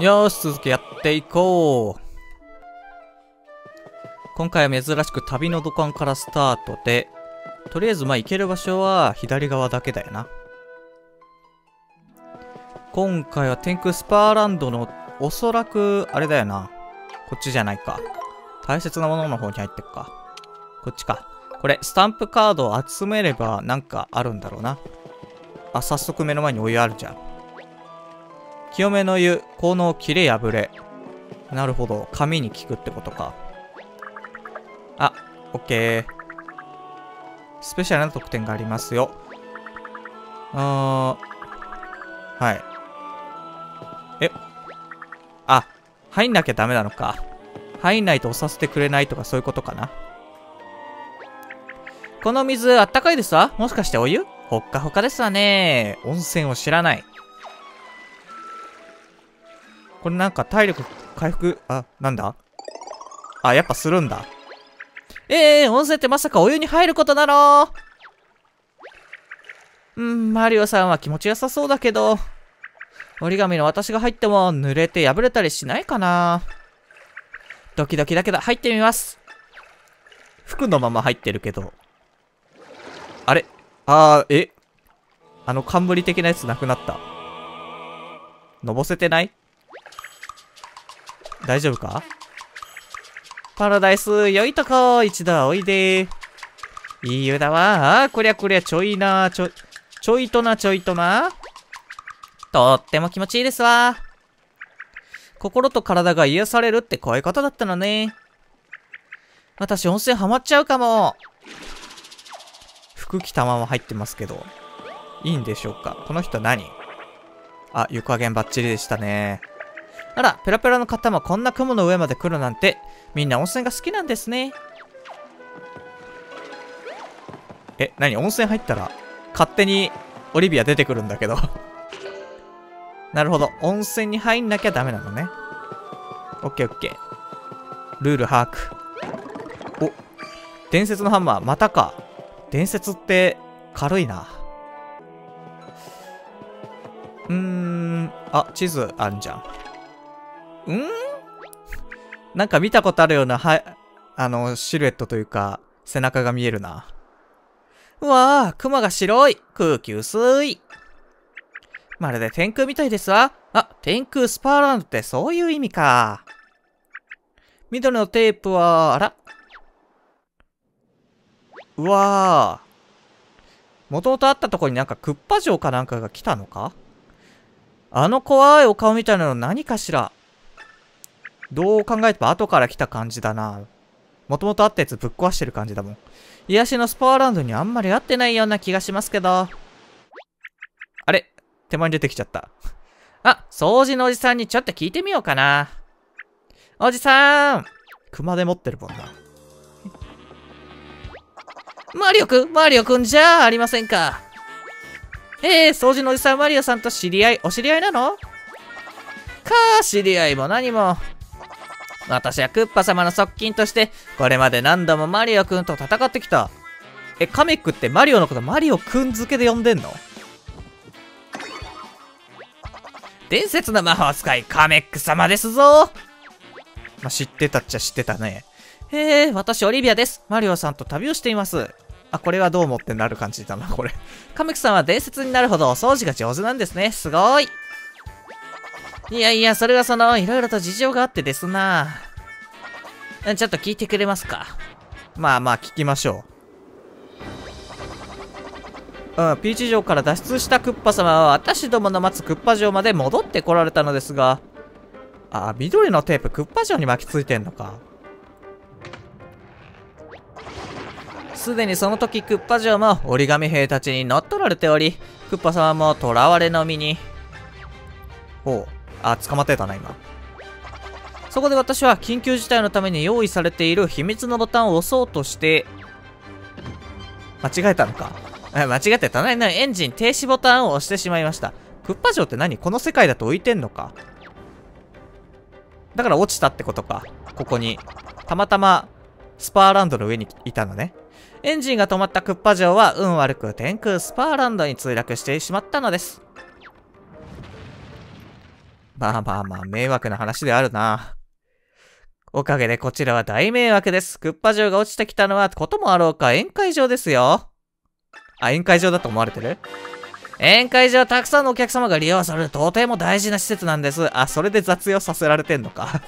よーし、続きやっていこう。今回は珍しく旅の土管からスタートで、とりあえず行ける場所は左側だけだよな。今回は天空スパーランドのおそらくあれだよな。こっちじゃないか。大切なものの方に入ってくか。こっちか。これスタンプカードを集めればなんかあるんだろうな。あ、早速目の前にお湯あるじゃん。清めの湯、効能切れ破れ。なるほど。紙に効くってことか。あ、オッケー。スペシャルな特典がありますよ。はい。入んなきゃダメなのか。入んないと押させてくれないとかそういうことかな。この水あったかいですわ。もしかしてお湯？ほっかほかですわね。温泉を知らない。これなんか体力回復、なんだ？やっぱするんだ。温泉ってまさかお湯に入ることなの？マリオさんは気持ちよさそうだけど、折り紙の私が入っても濡れて破れたりしないかな？ドキドキだけど入ってみます。服のまま入ってるけど。あれ？冠的なやつなくなった。のぼせてない？大丈夫か？パラダイス、良いとこ、一度はおいで。いい湯だわ。こりゃちょいな、ちょいとな。とっても気持ちいいですわ。心と体が癒されるってこういうことだったのね。私温泉ハマっちゃうかも。服着たまま入ってますけど。いいんでしょうか？この人何？湯加減バッチリでしたね。あら、ペラペラの方もこんな雲の上まで来るなんて、みんな温泉が好きなんですね。何？温泉入ったら、勝手にオリビア出てくるんだけど。なるほど。温泉に入んなきゃダメなのね。オッケー。ルール把握。お、伝説のハンマー、またか。伝説って軽いな。地図あんじゃん。なんか見たことあるような、シルエットというか、背中が見えるな。うわぁ、雲が白い。空気薄い。まるで天空みたいですわ。天空スパーランドってそういう意味か。緑のテープは、うわぁ。もともとあったところになんかクッパ城かなんかが来たのか？怖いお顔みたいなの何かしら。どう考えても後から来た感じだな。もともとあったやつぶっ壊してる感じだもん。癒しのスパーランドにあんまり合ってないような気がしますけど。あれ？手前に出てきちゃった。掃除のおじさんにちょっと聞いてみようかな。おじさん！熊手持ってるもんな。マリオくんじゃありませんか。掃除のおじさんマリオさんとお知り合いなの？知り合いも何も。私はクッパ様の側近として、これまで何度もマリオくんと戦ってきた。カメックってマリオのことマリオくん付けで呼んでんの？伝説の魔法使いカメック様ですぞ。知ってたっちゃ知ってたね。私オリビアです。マリオさんと旅をしています。これはどう思ってなる感じだな、これ。カメックさんは伝説になるほどお掃除が上手なんですね。すごい。いや、それはいろいろと事情があってですな。ちょっと聞いてくれますか？聞きましょう。ピーチ城から脱出したクッパ様は私どもの待つクッパ城まで戻ってこられたのですが。緑のテープクッパ城に巻きついてんのか。すでにその時クッパ城も折り紙兵たちに乗っ取られており、クッパ様も囚われの身に。捕まってたな、今。そこで私は緊急事態のために用意されている秘密のボタンを押そうとして、間違えたのか。間違って隣のエンジン停止ボタンを押してしまいました。クッパ城って何？この世界だと浮いてんのか。だから落ちたってことか。ここに。たまたま、スパーランドの上にいたのね。エンジンが止まったクッパ城は運悪く天空スパーランドに墜落してしまったのです。 まあまあまあ、迷惑な話であるな。おかげでこちらは大迷惑です。クッパ城が落ちてきたのはこともあろうか宴会場ですよ。あ、宴会場だと思われてる？宴会場はたくさんのお客様が利用されるとても大事な施設なんです。あ、それで雑用させられてんのか。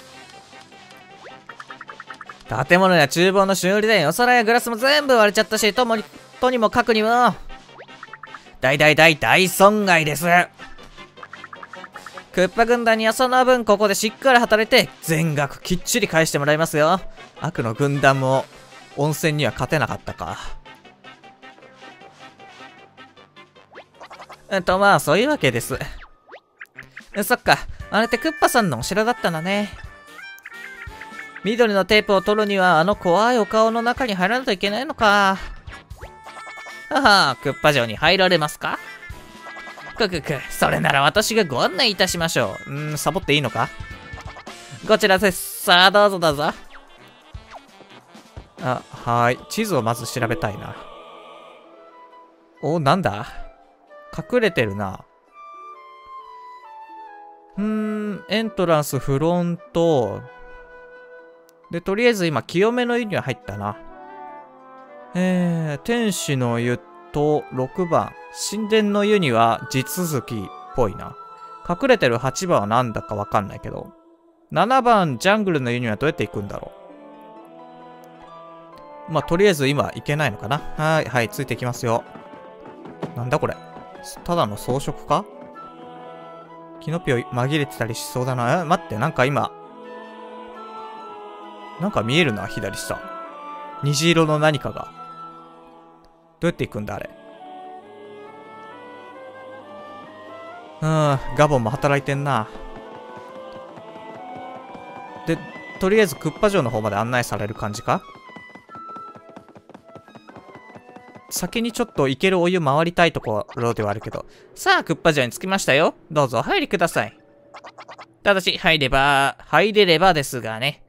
建物や厨房の修理でお皿やグラスも全部割れちゃったし、とにもかくにも、大損害です。クッパ軍団にはその分ここでしっかり働いて、全額きっちり返してもらいますよ。悪の軍団も温泉には勝てなかったか。まあ、そういうわけです。そっか、あれってクッパさんのお城だったのね。緑のテープを取るには、あの怖いお顔の中に入らないといけないのか。はは、クッパ城に入られますか？それなら私がご案内いたしましょう。サボっていいのか？こちらです。さあ、どうぞどうぞ。あ、はーい。地図をまず調べたいな。お、なんだ？隠れてるな。エントランス、フロント。で、とりあえず今、清めの湯には入ったな。天使の湯と6番。神殿の湯には地続きっぽいな。隠れてる8番はなんだかわかんないけど。7番、ジャングルの湯にはどうやって行くんだろう。まあ、とりあえず今行けないのかな。はい、ついていきますよ。なんだこれ。ただの装飾か？キノピオ紛れてたりしそうだな。待って、なんか今。なんか見えるな、左下。虹色の何かが。どうやって行くんだ、あれ。ガボンも働いてんな。で、とりあえずクッパ城の方まで案内される感じか？先にちょっと行けるお湯回りたいところではあるけど。さあ、クッパ城に着きましたよ。どうぞお入りください。ただし、入れればですがね。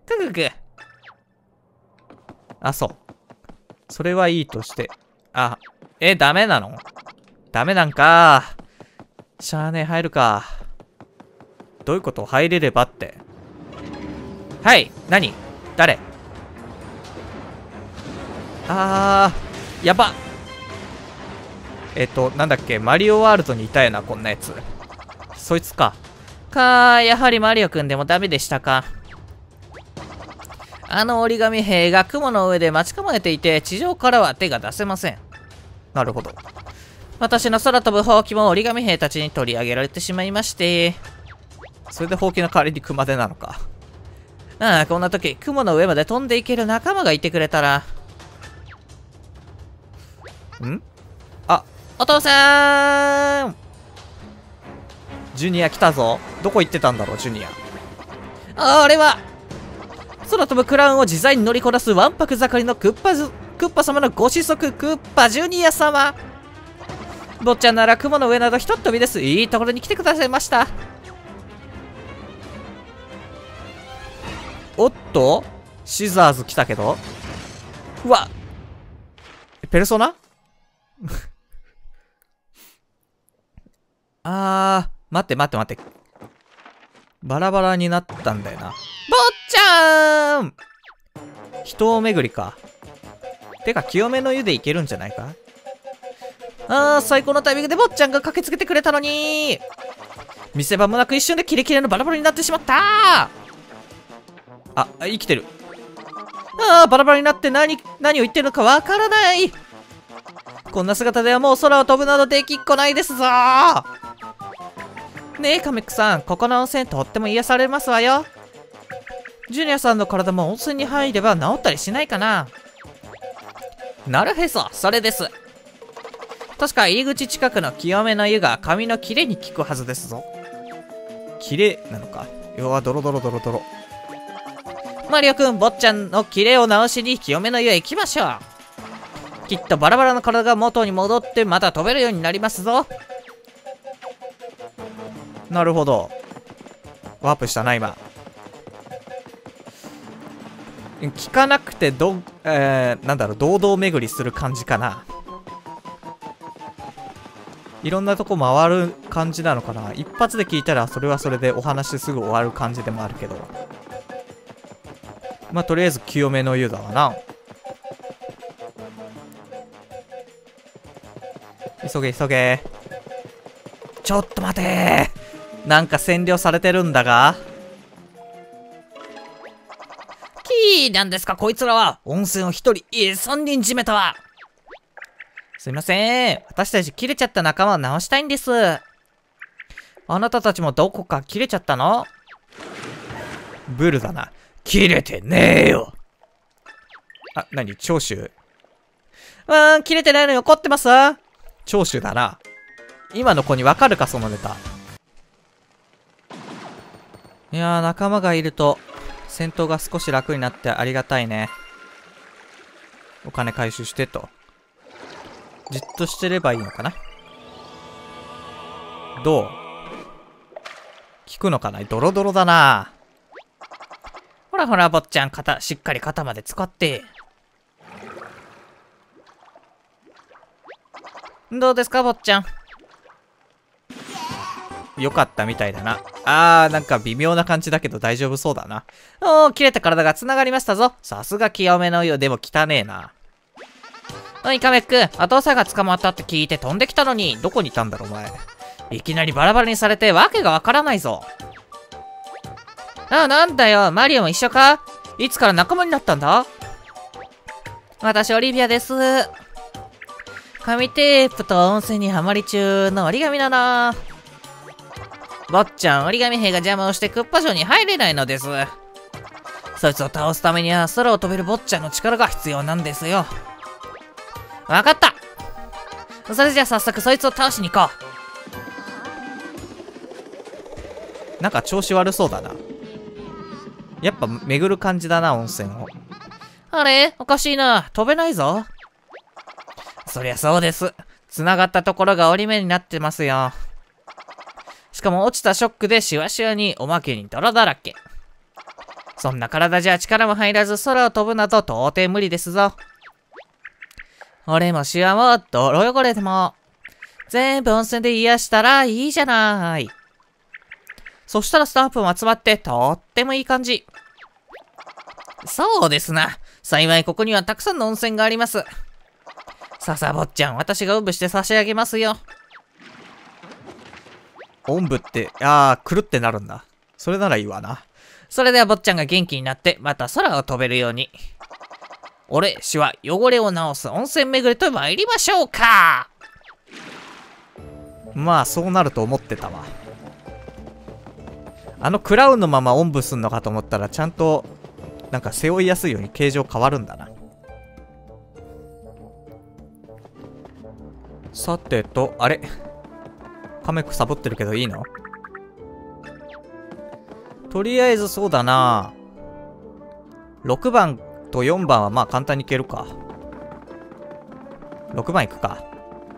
あ、そう。それはいいとして。あ、ダメなの？ダメなんか。しゃあねえ、入るか。どういうこと？入れればって。はい、何？誰？やば。なんだっけ、マリオワールドにいたよな、こんなやつ。そいつか。やはりマリオくんでもダメでしたか。あの折り紙兵が雲の上で待ち構えていて、地上からは手が出せません。なるほど。私の空飛ぶほうきも折り紙兵たちに取り上げられてしまいまして。それでほうきの代わりに熊手なのか。こんな時、雲の上まで飛んでいける仲間がいてくれたら。お父さん！ジュニア来たぞ。どこ行ってたんだろう、ジュニア。あれは、空飛ぶクラウンを自在に乗りこなすわんぱく盛りのクッパ様のご子息、クッパジュニア様。坊ちゃんなら雲の上などひとっ飛びです。いいところに来てくださいました。おっとシザーズ来たけど。うわ、ペルソナ待って。バラバラになったんだよな。坊ちゃーん！人巡りか。てか、清めの湯でいけるんじゃないか？最高のタイミングで坊ちゃんが駆けつけてくれたのに！見せ場もなく一瞬でキレキレのバラバラになってしまったー！生きてる。バラバラになって何を言ってるのかわからない！こんな姿ではもう空を飛ぶなどできっこないですぞー！ねえ、カメックさん、ここの温泉とっても癒されますわよ。ジュニアさんの体も温泉に入れば治ったりしないかな？なるへそ、それです。確か入り口近くの清めの湯が髪のキレに効くはずですぞ。キレなのか？要はドロ。マリオくん、坊ちゃんのキレを直しに清めの湯へ行きましょう。きっとバラバラの体が元に戻ってまた飛べるようになりますぞ。なるほど。ワープしたな、今。聞かなくてなんだろう、堂々巡りする感じかな。 いろんなとこ回る感じなのかな。一発で聞いたらそれはそれでお話すぐ終わる感じでもあるけど。まあ、とりあえず清めの湯だわな。急げ急げ。ちょっと待てー。なんか占領されてるんだが。 キーなんですかこいつらは。温泉を一人、いえ3人締めたわ。 すいません。私たち切れちゃった仲間を直したいんです。あなたたちもどこか切れちゃったの？ブルだな。切れてねえよ。あ、なに長州。切れてないのに怒ってます？長州だな。今の子にわかるかそのネタ。いやー、仲間がいると戦闘が少し楽になってありがたいね。お金回収してと。じっとしてればいいのかな。どう？効くのかな？ドロドロだな。 ほらほら、坊ちゃん、しっかり肩まで使って。どうですか、坊ちゃん。 よかったみたいだな。なんか微妙な感じだけど大丈夫そうだな。 おー、切れた体が繋がりましたぞ。さすが清めの湯。でも汚ねえな。おい、カメック、お父さんが捕まったって聞いて飛んできたのに。 どこにいたんだろ、お前。 いきなりバラバラにされてわけがわからないぞ。なんだよ、マリオも一緒か？いつから仲間になったんだ？私、オリビアです。紙テープと温泉にはまり中の折り紙だな。坊ちゃん、折り紙兵が邪魔をしてクッパ城に入れないのです。そいつを倒すためには空を飛べる坊ちゃんの力が必要なんですよ。わかった。それじゃあ早速そいつを倒しに行こう。なんか調子悪そうだな。やっぱ巡る感じだな、温泉を。 あれ？おかしいな。飛べないぞ。そりゃそうです。繋がったところが折り目になってますよ。しかも落ちたショックでシワシワにおまけに泥だらけ。そんな体じゃ力も入らず空を飛ぶなど到底無理ですぞ。俺もシワも泥汚れても全部温泉で癒したらいいじゃない。そしたらスタンプも集まってとってもいい感じ。そうですな。幸いここにはたくさんの温泉があります。さあさあ坊ちゃん、私がおんぶして差し上げますよ。 おんぶって、くるってなるんだ。それならいいわな。 それでは坊ちゃんが元気になってまた空を飛べるように。俺、シワ、汚れを直す温泉巡りと参りましょうか。 まあそうなると思ってたわ。クラウンのままおんぶすんのかと思ったらちゃんとなんか背負いやすいように形状変わるんだな。さてと、あれカメックサボってるけどいいの？とりあえずそうだな。6番と4番はまあ簡単にいけるか。6番いくか。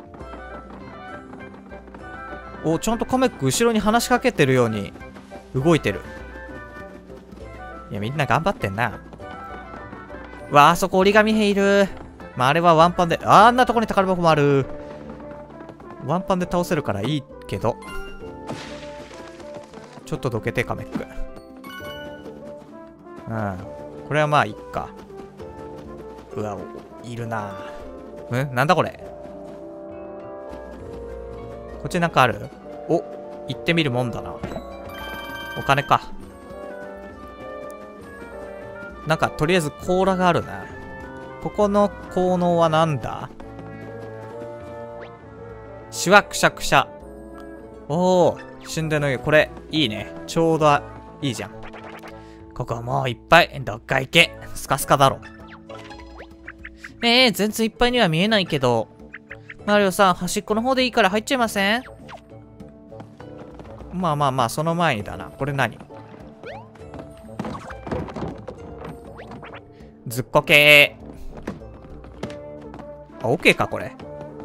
お、ちゃんとカメック後ろに話しかけてるように動いてる。いや、みんな頑張ってんな。わあ、そこ折り紙兵いる。まあ、あれはワンパンで、あんなとこに宝箱もある。ワンパンで倒せるからいいけど。ちょっとどけて、カメック。うん。これはまあ、いっか。うわ、いるな。なんだこれ。こっちなんかある？お、行ってみるもんだな。お金か。なんか、とりあえず甲羅があるな。ここの効能はなんだ？シワくしゃくしゃ。おー、神殿の湯。これ、いいね。ちょうどいいじゃん。ここもういっぱい。どっか行け。スカスカだろ。 全然いっぱいには見えないけど。マリオさん、端っこの方でいいから入っちゃいません？ まあまあまあ、その前にだな。これ何？ずっこけー。あ、OK か、これ。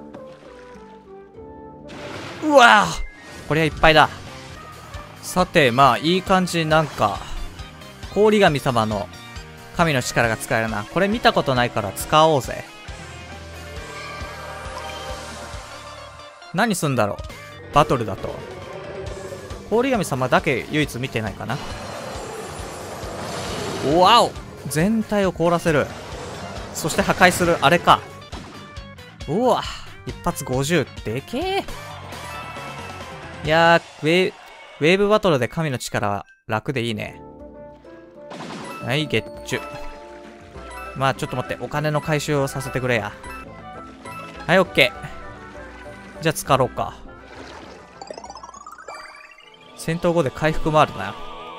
うわぁ！これはいっぱいだ。さて、まあ、いい感じ、なんか、氷神様の神の力が使えるな。これ見たことないから使おうぜ。 何すんだろうバトルだと。氷神様だけ唯一見てないかな。わお、全体を凍らせる。そして破壊する。あれか。うわ、一発50。でけえ。いやー、ウェーブバトルで神の力は楽でいいね。はい、ゲッチュ。まあちょっと待って、お金の回収をさせてくれや。はい、オッケー。じゃあ使ろうか。戦闘後で回復もあるな。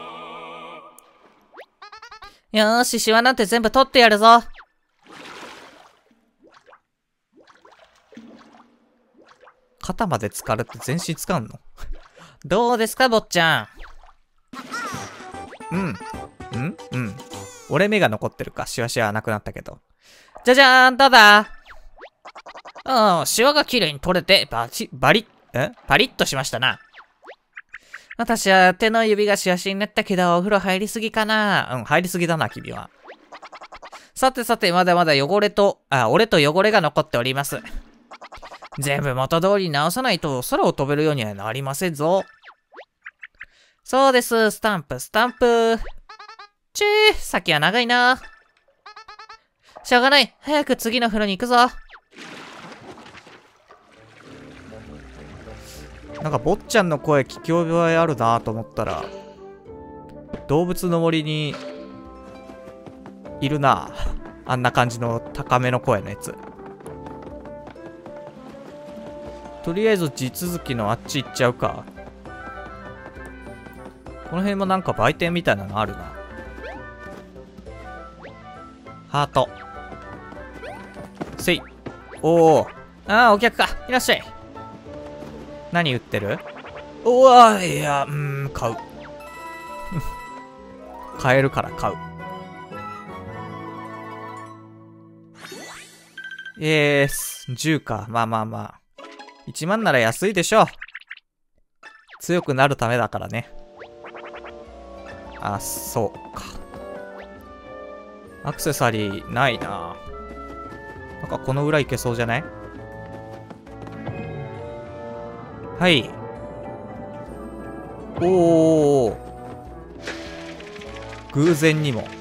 よーし、シワなんて全部取ってやるぞ。 肩まで浸かるって全身使うの？ どうですか、坊ちゃん。 うん。俺目が残ってるか。シワシワなくなったけど。 じゃじゃーん、どうだ？シワが綺麗に取れて、パリッとしましたな。私は手の指がシワシワになったけど、お風呂入りすぎかな？ 入りすぎだな、君は。 さて、まだまだ俺と汚れが残っております。全部元通りに直さないと空を飛べるようにはなりませんぞ。そうです、スタンプ。先は長いな。しょうがない。早く次の風呂に行くぞ。 なんか坊ちゃんの声聞き覚えあるなと思ったら、動物の森にいるな。あんな感じの高めの声のやつ。とりあえず地続きのあっち行っちゃうか。この辺もなんか売店みたいなのあるな。ハート。せい。おお。 ああ、お客か。いらっしゃい。 何売ってる？うわ、いや、買う。買えるから買う。10か。まあ。1万なら安いでしょ。強くなるためだからね。あ、そうか。アクセサリーないな。なんかこの裏いけそうじゃない？はい。おー。偶然にも。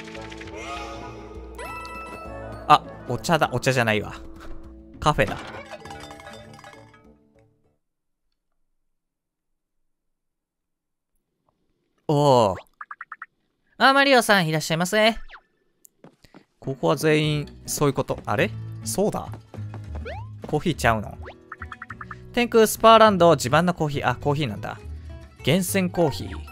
あ、お茶だ。お茶じゃないわ。カフェだ。おー。 マリオさん、いらっしゃいませ。 ここは全員、そういうこと。あれ？そうだ。コーヒーちゃうの？天空スパーランド自慢のコーヒー。あ、コーヒーなんだ。厳選コーヒー。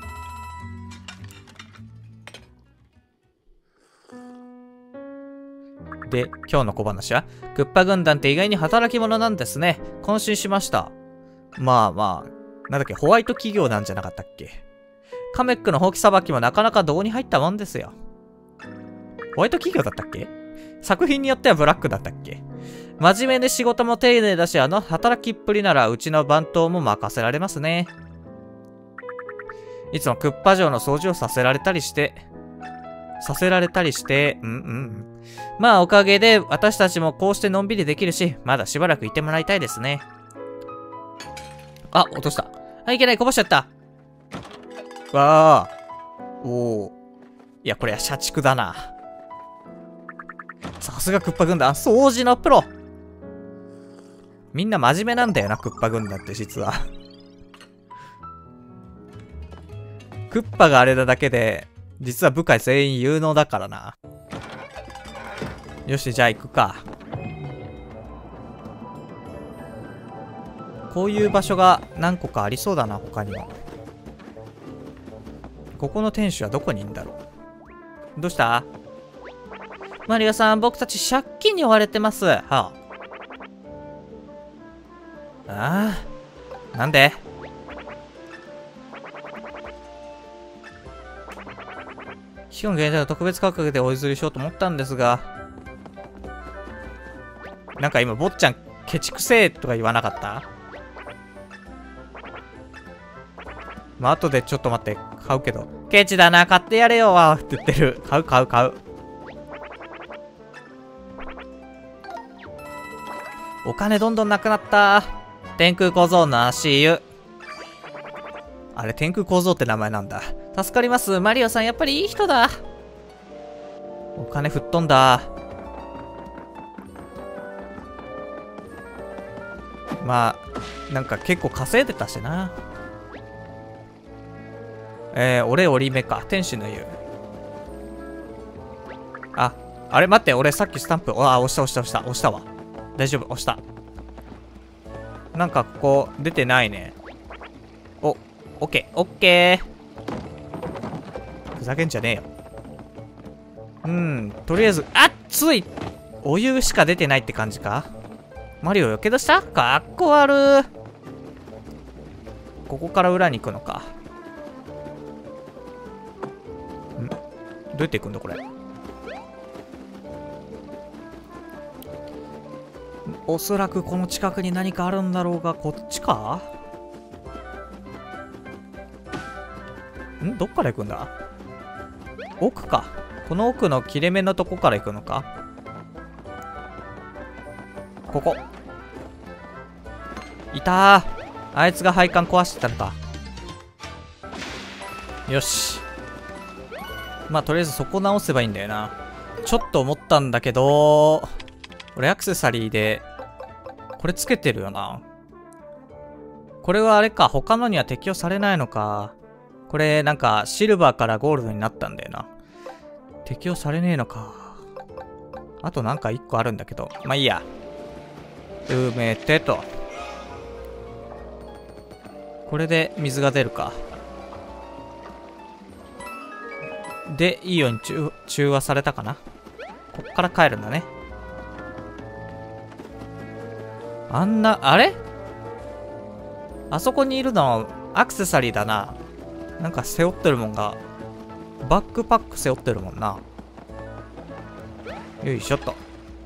で、今日の小話は、クッパ軍団って意外に働き者なんですね。感心しました。まあ、なんだっけ、ホワイト企業なんじゃなかったっけ。カメックのほうきさばきもなかなか胴に入ったもんですよ。ホワイト企業だったっけ？作品によってはブラックだったっけ？真面目で仕事も丁寧だし、働きっぷりならうちの番頭も任せられますね。いつもクッパ城の掃除をさせられたりして、まあおかげで私たちもこうしてのんびりできるし、まだしばらくいてもらいたいですね。あ、落とした。あ、いけない、こぼしちゃった。わあ。おお。いや、これは社畜だな。さすがクッパ軍団、掃除のプロ。みんな真面目なんだよな、クッパ軍団って実は。クッパがあれだだけで、実は部下全員有能だからな。よし、じゃあ行くか。こういう場所が何個かありそうだな、他にも。ここの店主はどこにいんだろう。どうした？ マリオさん、僕たち借金に追われてます。 ああ。なんで？期間限定の特別価格でお譲りしようと思ったんですが。なんか今、坊ちゃん、ケチくせえとか言わなかった？まあ、後でちょっと待って、買うけど。ケチだな、買ってやれよわって言ってる。買う。お金どんどんなくなった。 天空小僧の足湯。あれ、天空小僧って名前なんだ。 助かります。マリオさん、やっぱりいい人だ。 お金吹っ飛んだ。まあ、なんか結構稼いでたしな。俺折り目か。天使の湯。あれ待って、俺さっきスタンプ、押したわ。大丈夫、押した。なんかここ、出てないね。オッケー。ふざけんじゃねえよ。とりあえず、熱いお湯しか出てないって感じか。マリオ、やけどしたかっこ悪。ここから裏に行くのか。どうやって行くんだ、これ。おそらくこの近くに何かあるんだろうが、こっちか？どっから行くんだ？奥か。この奥の切れ目のとこから行くのか？ここ。いたー。あいつが配管壊してたのか。よし。まあ、とりあえずそこ直せばいいんだよな。ちょっと思ったんだけど、俺アクセサリーで、これつけてるよな。これはあれか、他のには適用されないのか。これなんかシルバーからゴールドになったんだよな。適用されねえのか。あとなんか1個あるんだけど。まあいいや。埋めてと。これで水が出るか。で、いいように中和されたかな。こっから帰るんだね。あれ？あそこにいるのはアクセサリーだな。なんか背負ってるもんが、バックパック背負ってるもんな。よいしょっと。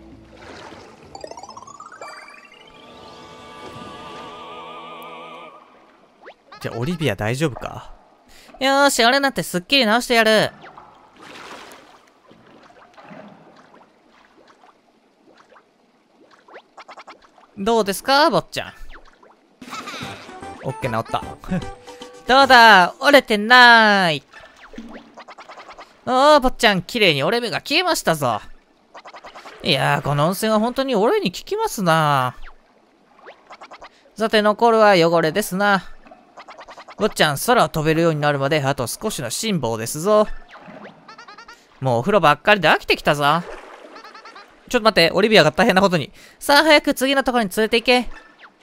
じゃあ、オリビア大丈夫か？ よーし、俺なんてすっきり直してやる。どうですか、坊ちゃん。 オッケー、治った。 どうだ、折れてない。おー、坊ちゃん、綺麗に折れ目が消えましたぞ。いやー、この温泉は本当に俺に効きますな。さて、残るは汚れですな。坊ちゃん、空を飛べるようになるまであと少しの辛抱ですぞ。もうお風呂ばっかりで飽きてきたぞ。ちょっと待って、オリビアが大変なことに。さあ、早く次のところに連れて行け。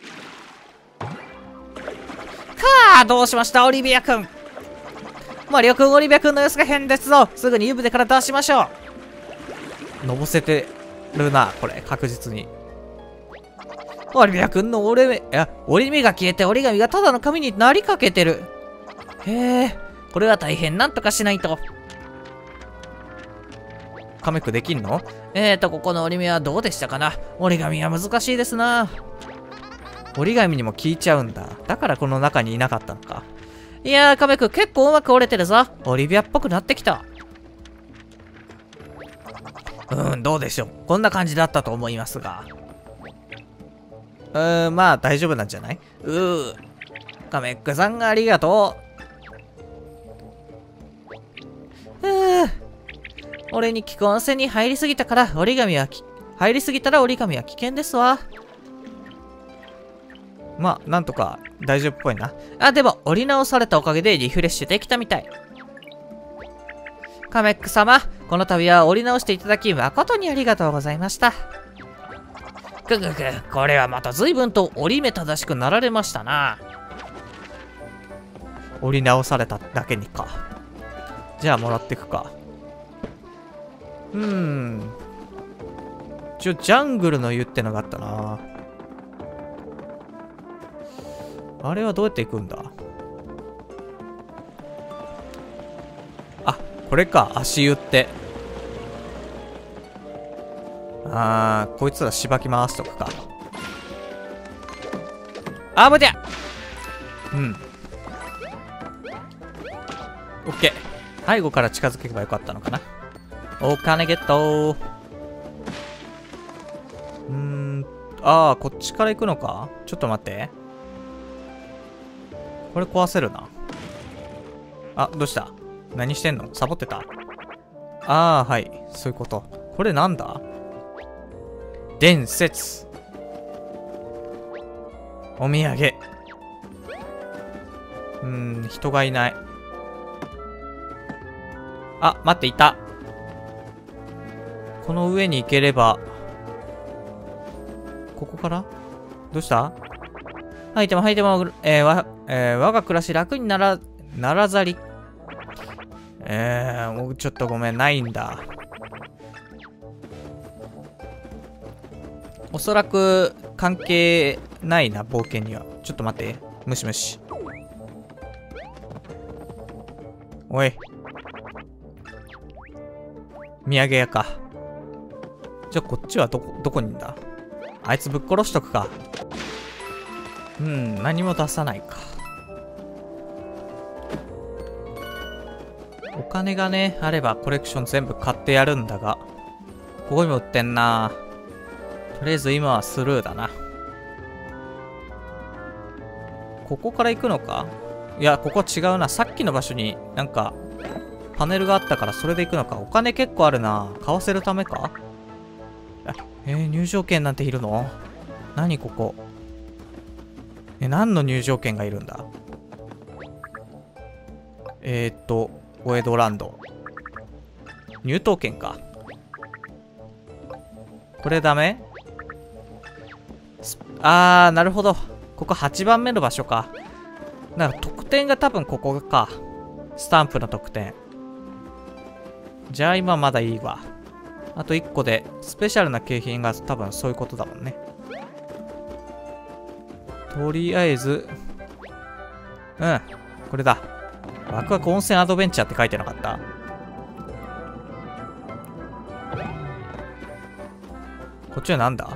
どうしました、オリビア君。マリオ君、オリビア君の様子が変ですぞ。すぐに湯船から出しましょう。のぼせてるな、これ、確実に。 オリビア君の折り目が消えて折り紙がただの紙になりかけてる。へえ、これは大変なんとかしないと。 カメックできんの？ ここの折り目はどうでしたかな。折り紙は難しいですな。 折り紙にも効いちゃうんだ。だからこの中にいなかったのか。 いやー、カメ君結構うまく折れてるぞ。オリビアっぽくなってきた。 どうでしょう。こんな感じだったと思いますが。まあ大丈夫なんじゃない？ カメックさんありがとう。俺に効く温泉に入りすぎたら折り紙は危険ですわ。 まあ、なんとか大丈夫っぽいな。 でも、折り直されたおかげでリフレッシュできたみたい。カメック様、この度は折り直していただき誠にありがとうございました。これはまた随分と折り目正しくなられましたな。 折り直されただけにか。じゃあ、もらってくか。ジャングルの湯ってのがあったな。あれはどうやって行くんだ？これか、足湯って。こいつらしばき回すとくか。 ぶてオッケー。背後から近づけばよかったのかな。お金ゲット。こっちから行くのか？ちょっと待って。 これ壊せるな。あ、どうした？何してんの？サボってた？ああ、はい。そういうこと。これなんだ？伝説。お土産。人がいない。あ、待って、いた。この上に行ければ、ここからどうした？吐いても、我が暮らし楽にならざり。もうちょっとごめん、ないんだ。おそらく、関係ないな、冒険には。ちょっと待って。ムシムシ。おい。土産屋か。じゃあこっちはどこにいんだ？あいつぶっ殺しとくか。何も出さないか。お金がね、あればコレクション全部買ってやるんだが。ここにも売ってんな。とりあえず今はスルーだな。ここから行くのか？いや、ここ違うな。さっきの場所になんか、パネルがあったからそれで行くのか。お金結構あるな。買わせるためか？入場券なんているの？何ここ？何の入場券がいるんだ？お江戸ランド。入島券か。これダメ？なるほど。ここ8番目の場所か。なんか得点が多分ここか。スタンプの得点。じゃあ今まだいいわ。あと1個で、スペシャルな景品が多分そういうことだもんね。とりあえず、これだ。ワクワク温泉アドベンチャーって書いてなかった？こっちはなんだ？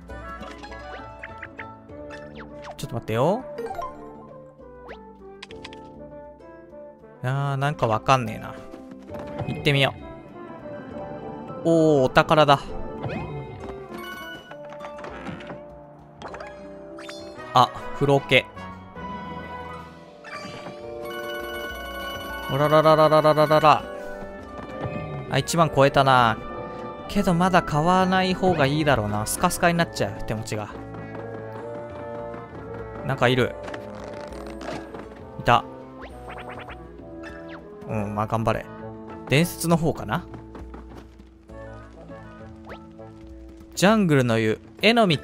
ちょっと待ってよ。なんかわかんねえな。行ってみよう。お宝だ。あ、風呂桶。おららららららららら。1万超えたな。けどまだ買わない方がいいだろうな。スカスカになっちゃう、手持ちが。なんかいる。いた。まあ頑張れ。伝説の方かな。ジャングルの湯、絵の道。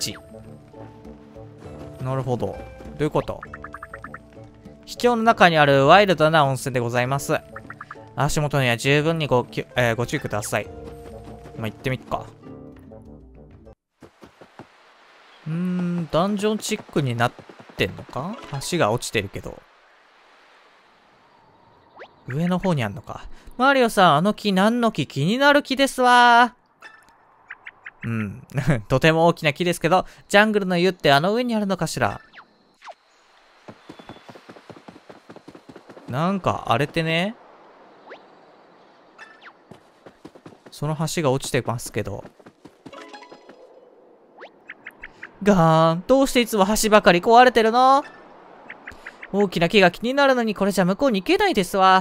なるほど。どういうこと？秘境の中にあるワイルドな温泉でございます。足元には十分にご注意ください。まあ、行ってみっか。ダンジョンチックになってんのか？橋が落ちてるけど。上の方にあんのか。マリオさん、あの木何の木？気になる木ですわー。とても大きな木ですけど、ジャングルの湯ってあの上にあるのかしら。なんか荒れてね。その橋が落ちてますけど。ガーン。どうしていつも橋ばかり壊れてるの？大きな木が気になるのにこれじゃ向こうに行けないですわ。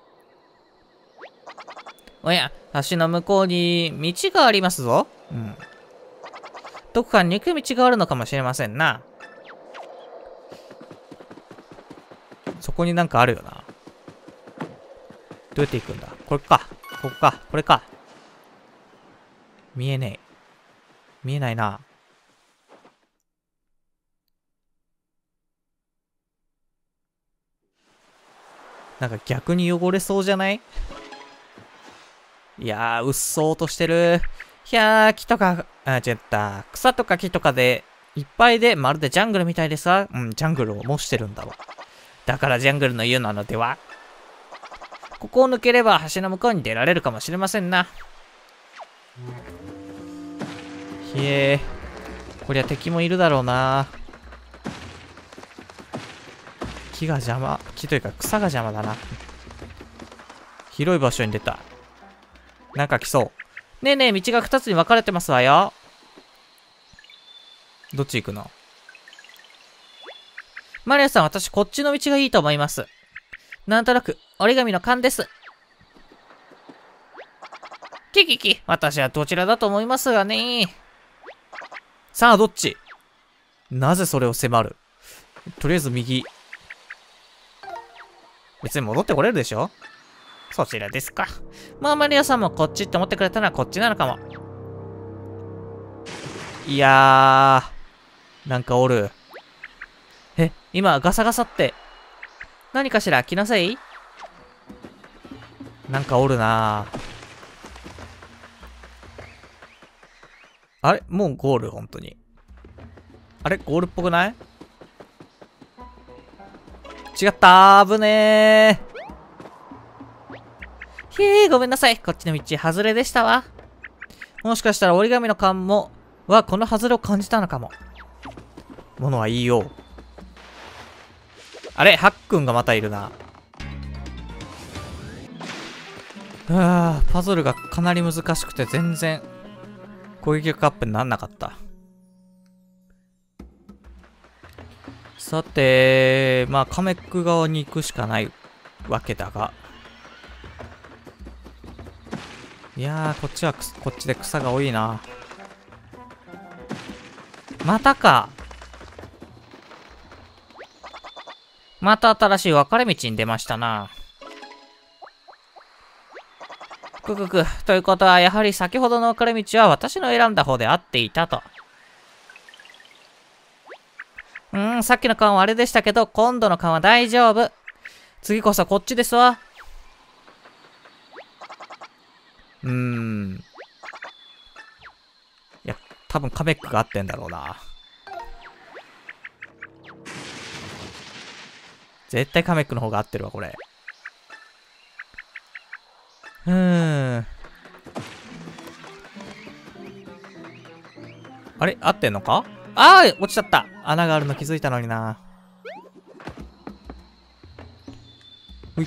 おや、橋の向こうに道がありますぞ。どこかに行く道があるのかもしれませんな。そこになんかあるよな。どうやって行くんだ？これか。ここか。これか。見えねえ。見えないな。なんか逆に汚れそうじゃない？いやー、うっそうとしてる。いやー、木とか、違った。草とか木とかで、いっぱいで、まるでジャングルみたいでさ。ジャングルを模してるんだわ。だからジャングルの湯なのでは？ここを抜ければ橋の向こうに出られるかもしれませんな。ひえー。こりゃ敵もいるだろうな。木が邪魔。木というか草が邪魔だな。広い場所に出た。なんか来そう。ねえねえ、道が2つに分かれてますわよ。どっち行くの？ マリアさん、私こっちの道がいいと思います。なんとなく、折り紙の勘です。キキキ、私はどちらだと思いますがね。 さあ、どっち？なぜそれを迫る？とりあえず右。別に戻ってこれるでしょ？ そちらですか。まあ、マリアさんもこっちって思ってくれたらこっちなのかも。 いやー、なんかおる。 今、ガサガサって。何かしら？気のせい？ なんかおるなー。あれ？もうゴール？本当に。あれ？ゴールっぽくない？違ったー、危ねー。ひー、ごめんなさい。こっちの道、外れでしたわ。もしかしたら折り紙の勘はこの外れを感じたのかも。 ものは言いよう。あれ？ハックンがまたいるな。パズルがかなり難しくて全然攻撃力アップになんなかった。さて、まあカメック側に行くしかないわけだが。いやー、こっちはこっちで草が多いな。 またか。また新しい分かれ道に出ましたな。ということは、やはり先ほどの分かれ道は私の選んだ方で合っていたと。さっきの缶はあれでしたけど、今度の缶は大丈夫。次こそこっちですわ。 いや、多分カメックが合ってんだろうな。絶対カメックの方が合ってるわ、これ。あれ？合ってんのか？落ちちゃった。穴があるの気づいたのにな。ほい。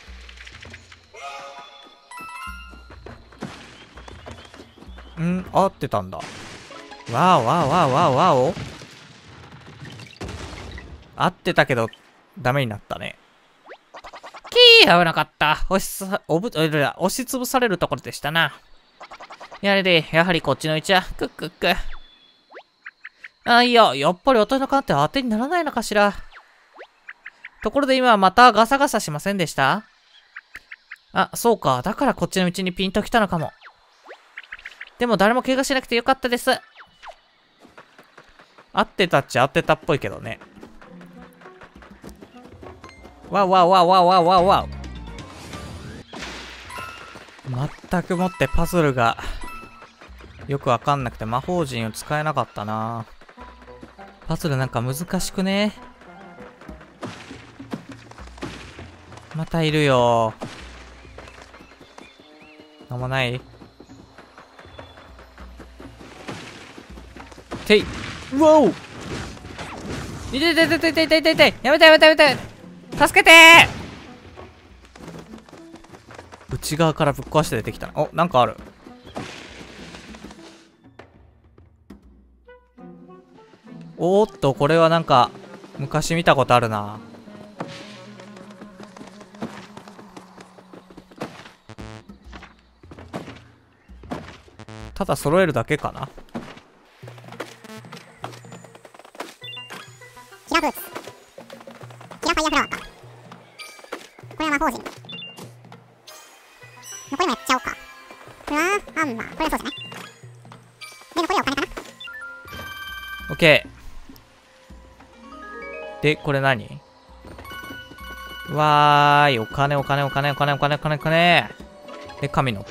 合ってたんだ。わーわーわーわーわーお。合ってたけど、ダメになったね。 危なかった。押しつぶされるところでしたな。やはりこっちの位置は、いや、やっぱり私の勘って当てにならないのかしら。ところで今またガサガサしませんでした？そうか。だからこっちの道にピンときたのかも。でも誰も怪我しなくてよかったです。 合ってたっちゃ合ってたっぽいけどね。わわわわわわわ。全くもってパズルがよくわかんなくて魔法陣を使えなかったな。パズルなんか難しくね？またいるよ。なんもない？てい。うわお！ 痛い。やめて。助けてー！内側からぶっ壊して出てきた。お、なんかある。おーっと、これはなんか、昔見たことあるな。ただ揃えるだけかな。 キラフーツ。キラファイアフラワーか。これは魔法陣。残りもやっちゃおうか。これはハンマー。これはそうじゃない？で、残りはお金かな？ オッケー。で、これ何？わーい、お金。で、神乗って。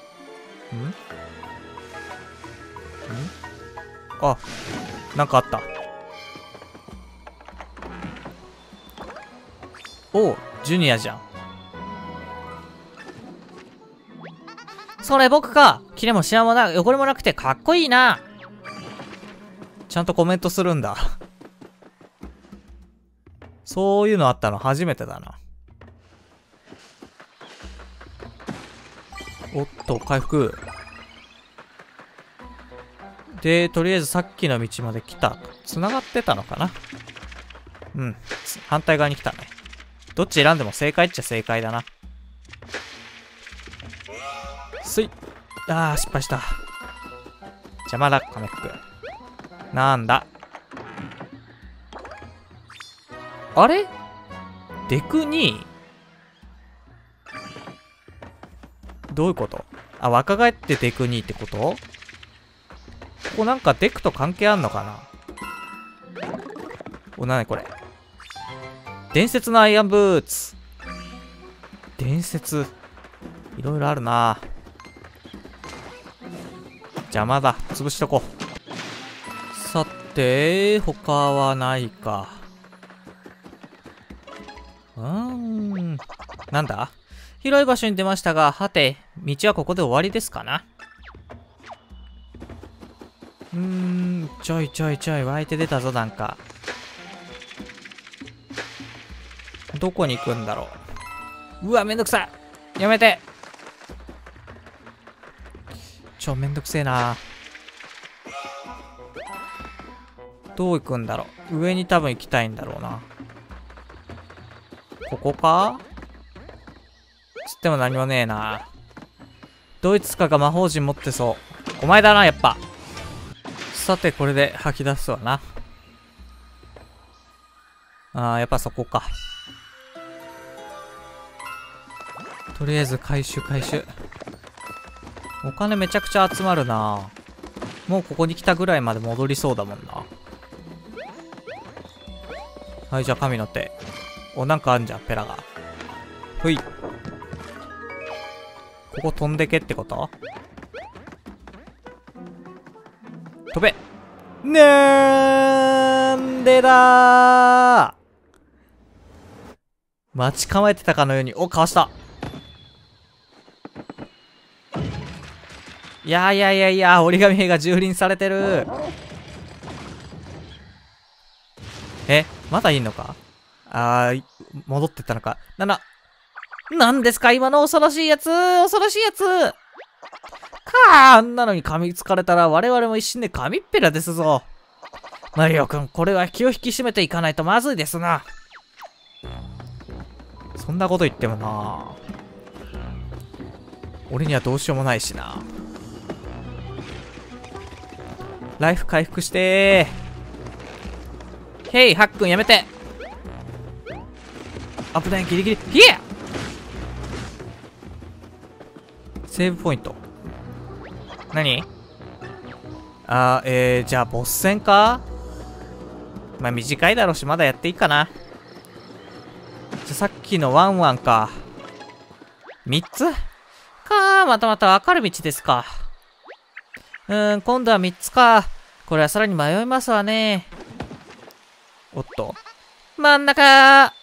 あ、なんかあった。おう、ジュニアじゃん。 それ僕か。キレもシワも汚れもなくてかっこいいな。 ちゃんとコメントするんだ。そういうのあったの初めてだな。おっと、回復。で、とりあえずさっきの道まで来た。繋がってたのかな？ うん。反対側に来たね。どっち選んでも正解っちゃ正解だな。すい。あー、失敗した。邪魔だ、カメック。なんだ。あれデク2？どういうこと？あ、若返ってデク2ってこと？ここなんかデクと関係あんのかな？お、なにこれ。伝説のアイアンブーツ。伝説。いろいろあるな。邪魔だ。潰しとこう。さて、他はないか。なんだ？広い場所に出ましたが、はて、道はここで終わりですかな？ちょいちょいちょい湧いて出たぞ、なんか。どこに行くんだろう。うわ、めんどくさい。やめて。めんどくせえな。どう行くんだろう。上に多分行きたいんだろうな。ここか？つっても何もねえな。ドイツかが魔法陣持ってそう。お前だな、やっぱ。さて、これで吐き出すわな。やっぱそこか。とりあえず回収。お金めちゃくちゃ集まるな。もうここに来たぐらいまで戻りそうだもんな。はい、じゃあ神の手。お、なんかあんじゃん、ペラが。ふい。ここ飛んでけってこと？飛べ！なんでだー！待ち構えてたかのように、お、かわした！いや、折り紙兵が蹂躙されてる。まだいんのか？戻ってったのか。なんですか今の恐ろしいやつ！あんなのに噛みつかれたら我々も一瞬で紙っぺらですぞ。マリオくん、これは気を引き締めていかないとまずいですな。そんなこと言ってもな。俺にはどうしようもないしな。ライフ回復してー。ヘイ、ハックンやめて。危ない、ギリギリ。ヒエ！セーブポイント。何？じゃあボス戦か？まあ短いだろうし、まだやっていいかな。じゃあさっきのワンワンか。3つ？また分かる道ですか。今度は3つか。これはさらに迷いますわね。おっと。真ん中！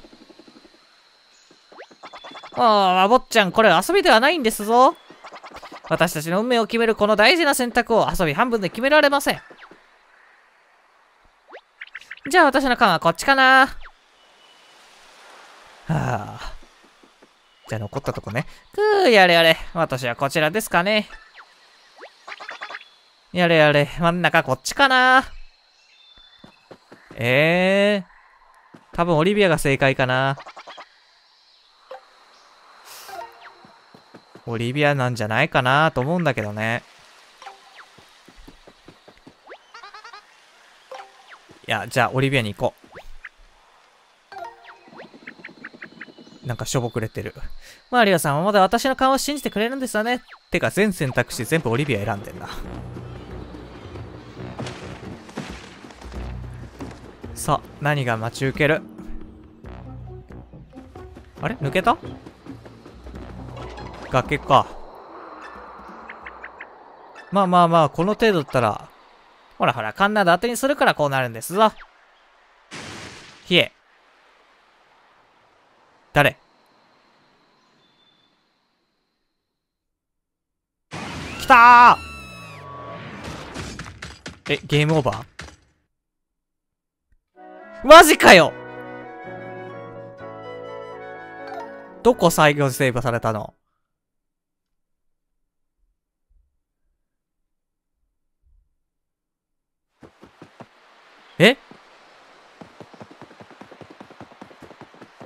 坊ちゃん、これ遊びではないんですぞ。私たちの運命を決めるこの大事な選択を遊び半分で決められません。じゃあ私の缶はこっちかな。じゃあ残ったとこね。やれ。私はこちらですかね。やれ。真ん中こっちかな。多分オリビアが正解かな。オリビアなんじゃないかなと思うんだけどね。いや、じゃあオリビアに行こう。なんかしょぼくれてる。マリオさんはまだ私の顔を信じてくれるんですよね。てか全選択肢全部オリビア選んでんな。さあ、何が待ち受ける？あれ？抜けた？崖か。まあ、この程度だったら。ほら、カンナード当てにするからこうなるんですぞ。ひえ。誰？来たー！ゲームオーバー？マジかよ！どこ最後セーブされたの？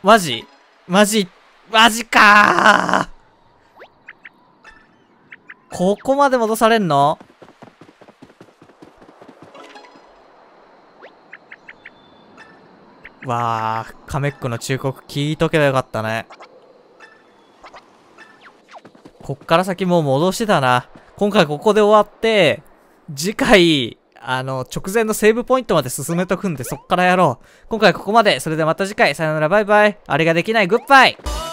マジかー。ここまで戻されんの？わー、カメックの忠告聞いとけばよかったね。こっから先もう戻してたな。今回ここで終わって、次回、直前のセーブポイントまで進めとくんで、そっからやろう。今回ここまで。それではまた次回。さよなら、バイバイ。あれができない、グッバイ。